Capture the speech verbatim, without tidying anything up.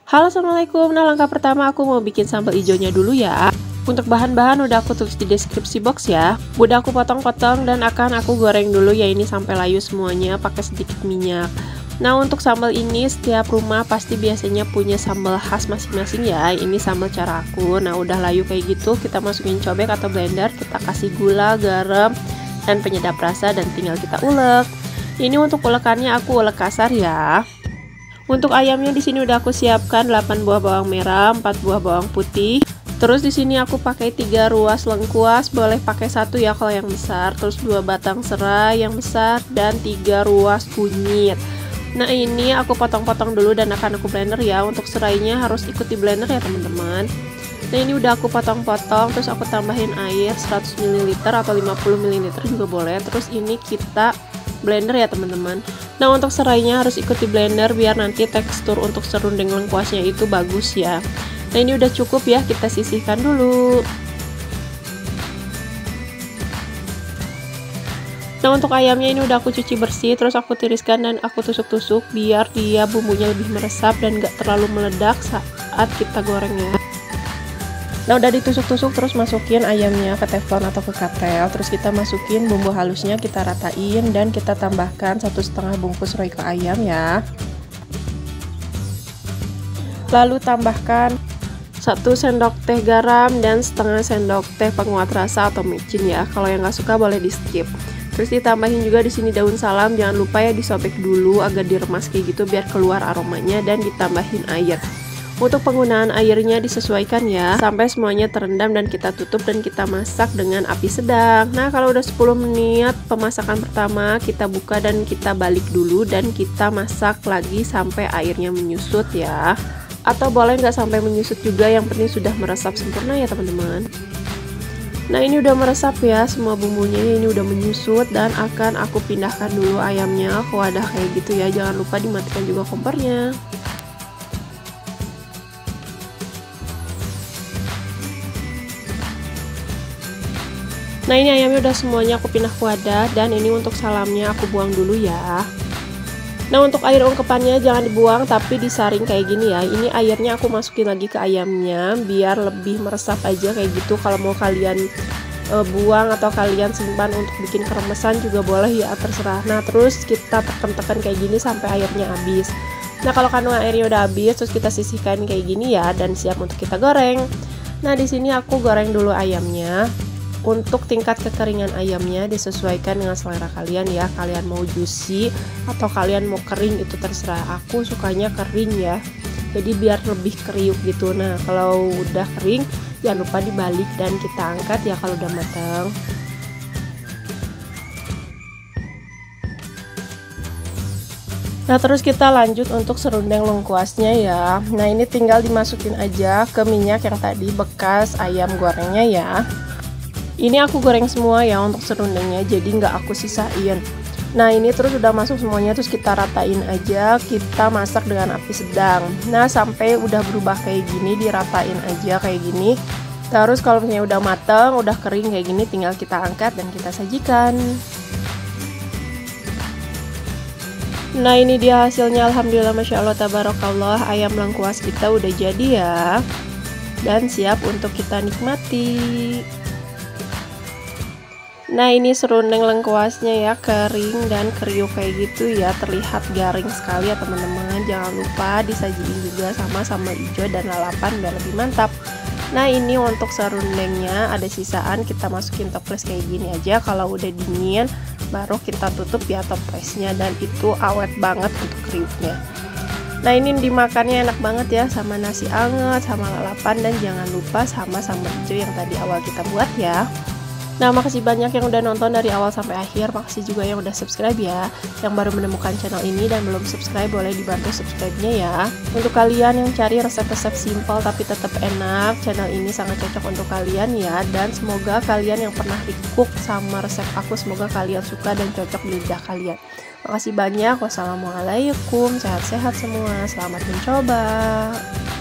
Halo, assalamualaikum. Nah, langkah pertama aku mau bikin sambal hijaunya dulu ya. Untuk bahan-bahan udah aku tulis di deskripsi box ya. Udah aku potong-potong dan akan aku goreng dulu ya ini sampai layu semuanya pakai sedikit minyak. Nah, untuk sambal ini setiap rumah pasti biasanya punya sambal khas masing-masing ya. Ini sambal cara aku. Nah, udah layu kayak gitu, kita masukin cobek atau blender, kita kasih gula, garam, dan penyedap rasa dan tinggal kita ulek. Ini untuk ulekannya aku ulek kasar ya. Untuk ayamnya di sini udah aku siapkan delapan buah bawang merah, empat buah bawang putih. Terus di sini aku pakai tiga ruas lengkuas, boleh pakai satu ya kalau yang besar. Terus dua batang serai yang besar dan tiga ruas kunyit. Nah, ini aku potong-potong dulu dan akan aku blender ya. Untuk serainya harus ikut di blender ya teman-teman. Nah, ini udah aku potong-potong, terus aku tambahin air seratus mililiter atau lima puluh mililiter juga boleh. Terus ini kita blender ya teman-teman. Nah, untuk serainya harus ikut di blender biar nanti tekstur untuk serundeng lengkuasnya itu bagus ya. Nah, ini udah cukup ya, kita sisihkan dulu. Nah, untuk ayamnya ini udah aku cuci bersih, terus aku tiriskan dan aku tusuk-tusuk biar dia bumbunya lebih meresap dan gak terlalu meledak saat kita gorengnya. Nah, udah ditusuk-tusuk, terus masukin ayamnya ke teflon atau ke katel. Terus kita masukin bumbu halusnya, kita ratain dan kita tambahkan satu setengah bungkus royco ayam ya. Lalu tambahkan satu sendok teh garam dan setengah sendok teh penguat rasa atau micin ya. Kalau yang nggak suka boleh di skip. Terus ditambahin juga di sini daun salam. Jangan lupa ya disobek dulu agar diremas kayak gitu biar keluar aromanya dan ditambahin air. Untuk penggunaan airnya disesuaikan ya, sampai semuanya terendam dan kita tutup dan kita masak dengan api sedang. Nah, kalau udah sepuluh menit pemasakan pertama, kita buka dan kita balik dulu dan kita masak lagi sampai airnya menyusut ya. Atau boleh nggak sampai menyusut juga, yang penting sudah meresap sempurna ya teman-teman. Nah, ini udah meresap ya semua bumbunya, ini udah menyusut dan akan aku pindahkan dulu ayamnya ke wadah kayak gitu ya. Jangan lupa dimatikan juga kompornya. Nah, ini ayamnya udah semuanya aku pindah ke wadah dan ini untuk salamnya aku buang dulu ya. Nah, untuk air ungkepannya jangan dibuang tapi disaring kayak gini ya. Ini airnya aku masukin lagi ke ayamnya biar lebih meresap aja kayak gitu. Kalau mau kalian e, buang atau kalian simpan untuk bikin keremesan juga boleh ya, terserah. Nah, terus kita tekan-tekan kayak gini sampai airnya habis. Nah, kalau kandungan airnya udah habis terus kita sisihkan kayak gini ya dan siap untuk kita goreng. Nah, di sini aku goreng dulu ayamnya. Untuk tingkat kekeringan ayamnya disesuaikan dengan selera kalian ya. Kalian mau juicy atau kalian mau kering itu terserah. Aku sukanya kering ya, jadi biar lebih kriuk gitu. Nah, kalau udah kering jangan lupa dibalik dan kita angkat ya kalau udah matang. Nah, terus kita lanjut untuk serundeng lengkuasnya ya. Nah, ini tinggal dimasukin aja ke minyak yang tadi bekas ayam gorengnya ya. Ini aku goreng semua ya untuk serundengnya, jadi nggak aku sisain. Nah, ini terus udah masuk semuanya, terus kita ratain aja, kita masak dengan api sedang. Nah, sampai udah berubah kayak gini, diratain aja kayak gini. Terus kalau misalnya udah mateng, udah kering kayak gini, tinggal kita angkat dan kita sajikan. Nah, ini dia hasilnya, alhamdulillah, masya Allah, tabarakallah. Ayam lengkuas kita udah jadi ya, dan siap untuk kita nikmati. Nah, ini serundeng lengkuasnya ya, kering dan kriuk kayak gitu ya, terlihat garing sekali ya teman-teman. Jangan lupa disajiin juga sama sambal hijau dan lalapan biar lebih mantap. Nah, ini untuk serundengnya ada sisaan, kita masukin toples kayak gini aja. Kalau udah dingin baru kita tutup ya toplesnya, dan itu awet banget untuk kriuknya. Nah, ini dimakannya enak banget ya sama nasi anget, sama lalapan, dan jangan lupa sama sambal hijau yang tadi awal kita buat ya. Nah, makasih banyak yang udah nonton dari awal sampai akhir. Makasih juga yang udah subscribe ya. Yang baru menemukan channel ini dan belum subscribe, boleh dibantu subscribe-nya ya. Untuk kalian yang cari resep-resep simpel tapi tetap enak, channel ini sangat cocok untuk kalian ya. Dan semoga kalian yang pernah recook sama resep aku, semoga kalian suka dan cocok di lidah kalian. Makasih banyak. Wassalamualaikum. Sehat-sehat semua. Selamat mencoba.